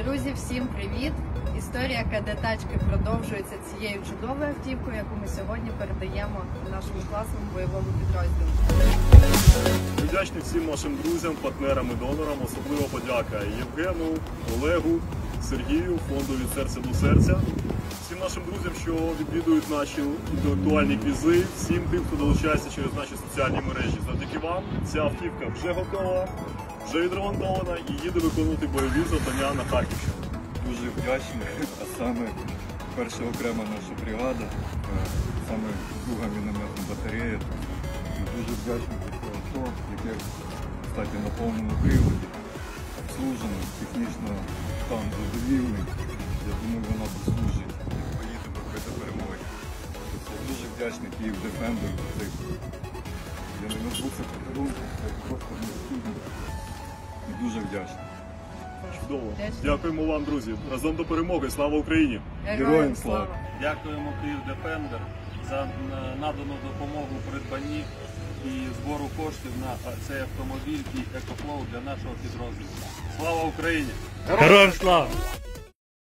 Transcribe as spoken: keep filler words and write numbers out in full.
Друзі, всім привіт! Історія КД-тачки продовжується цією чудовою автівкою, яку ми сьогодні передаємо нашому класному бойовому підрозділу. Вдячний всім нашим друзям, партнерам і донорам. Особливо подяка Євгену, Олегу, Сергію, фонду «Від серця до серця». Всім нашим друзям, що відвідують наші інтелектуальні квізи, всім тим, хто долучається через наші соціальні мережі. Завдяки вам ця автівка вже готова, вже відремонтована і їде виконувати бойові завдання на Харківщину. Дуже вдячний, а саме перша окрема наша бригада, саме друга мінометна батарея. Дуже вдячний за це авто, яке, кстати, на повному приводі, обслужено, технічно стан задовільний. Я думаю, вона послужить і поїде до перемоги. Я дуже вдячний Київ Дефендер за цей. Я не назву це подарунком, це просто необхідно. І дуже вдячний. Чудово. Дякуємо вам, друзі. Разом до перемоги. Слава Україні! Героям слава! Дякуємо Київ Дефендер за надану допомогу у придбанні і збору коштів на цей автомобіль і екофлоу для нашого підрозділу. Слава Україні! Героям слава!